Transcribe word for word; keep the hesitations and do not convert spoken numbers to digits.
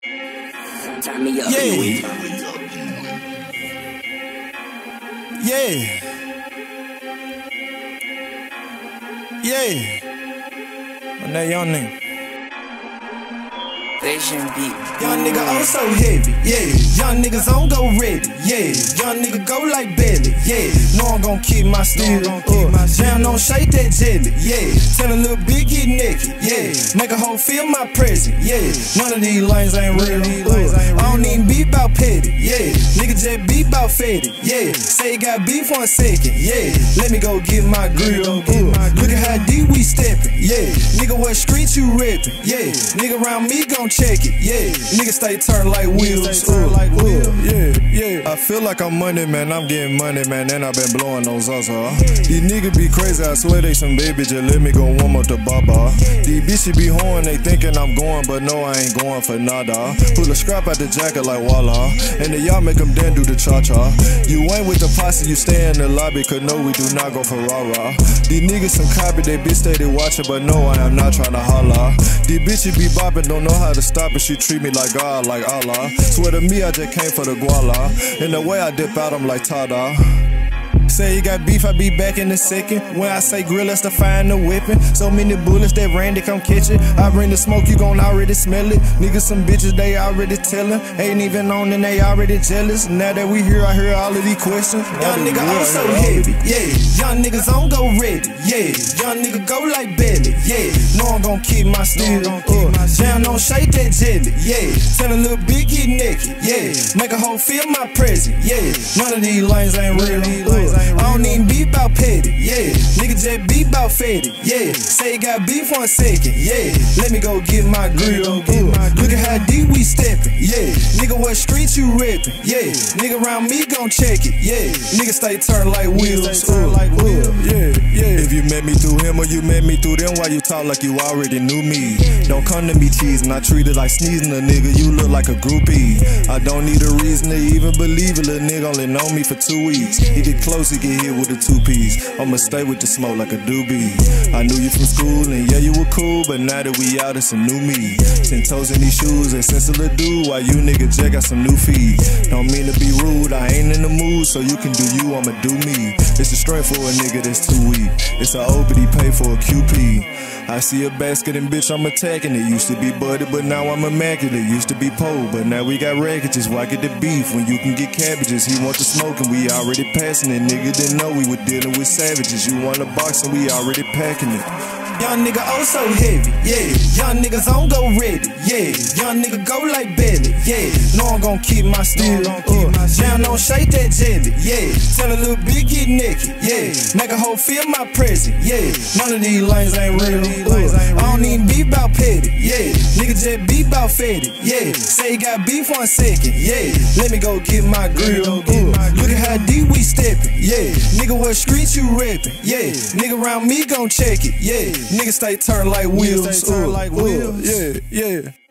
Turn me up. Yeah. Yeah. Yeah. On that young nigga. Vision beat. Young nigga, I'm so heavy, yeah. Young niggas on go ready, yeah. Young nigga go like belly, yeah. Know I'm gon' keep my steel, uh. Jam don't shake that jelly, yeah. Tell a little big get naked, yeah. Make a hoe feel my presence, yeah. None of these lanes ain't real, uh. I don't even beat bout petty, yeah. Nigga just beat bout fetty, yeah. Say you got beef one second, yeah. Let me go get my grill, uh. Look at how deep we steppin', yeah. Nigga, what street you rippin', yeah. Nigga around me gon' check it, yeah. Niggas stay turn like wheels, uh, like wheels. Yeah, yeah. I feel like I'm money, man. I'm getting money, man. And I've been blowing those us, huh? These niggas be crazy. I swear they some baby. Just let me go warm up the baba. These bitches be hoeing. They thinking I'm going, but no, I ain't going for nada. Pull a scrap out the jacket like voila. And then y'all make them then do the cha-cha. You ain't with the posse, you stay in the lobby. Cause no, we do not go for rah-rah. These niggas some copy. They bitch steady watching, but no, I am not trying to holla. These bitches be bopping, don't know how to stop it. She treat me like God, like Allah. Swear to me, I just came for the guala. In the way I dip out, I'm like Tada. Say you got beef, I be back in a second. When I say grill, that's to find the whipping. So many bullets that Randy come catch it. I bring the smoke, you gon' already smell it. Niggas some bitches, they already tellin'. Ain't even on and they already jealous. Now that we here, I hear all of these questions. Young nigga, I'm so heavy, yeah. Young niggas on go ready, yeah. Young nigga go like belly, yeah. Know I'm gon' keep my steel, uh. Jam don't shake that jelly, yeah. Tell a little big get naked, yeah. Make a hoe feel my presence, yeah. None of these lanes ain't real, uh. I don't even beat bout petty, yeah. Nigga just beat bout fetty, yeah. Say you got beef one second, yeah. Let me go get my grill, uh. Look at how deep we steppin', yeah. Nigga, what street you rippin', yeah. Nigga around me gon' check it, yeah. Nigga stay turn like wheels, uh. Yeah, yeah. If you met me through him or you met me through them, why you talk like you already knew me? Don't come to me teasing, I treat it like sneezing a nigga. You look like a groupie. I don't need a reason to even believe it. Little nigga only known me for two weeks. He get close, he get hit with a two-piece. I'ma stay with the smoke like a doobie. I knew you from school and yeah, you were cool, but now that we out, it's a new me. Ten toes in these shoes and sense of the dude, while you nigga just got some new feet. Don't mean to be rude, I ain't in the mood, so you can do you, I'ma do me. It's a strength for a nigga that's too weak. It's a O, but he pay for a Q P. I see a basket and bitch, I'm attacking it. Used to be buddy, but now I'm immaculate. Used to be pole, but now we got rackages. Why get the beef when you can get cabbages? He want the smoke and we already passing it. Nigga didn't know we were dealing with savages. You want a box and we already packing it. Young nigga, oh so heavy, yeah. Young niggas on go ready, yeah. Young nigga go like belly, yeah. Know I'm gon' keep my steel, uh. Jam don't shake that jelly, yeah. Tell a little big get naked, yeah. Make a hoe feel my presence, yeah. None of these lanes ain't real, uh. I don't even beat bout petty, yeah. Nigga just beat bout fetty, yeah. Say you got beef one second, yeah. Let me go get my grill, uh. Look at how deep we steppin', yeah. Nigga, what street you rippin', yeah. Nigga around me gon' check it, yeah. Niggas stay turn like wheels, uh, uh, yeah, yeah.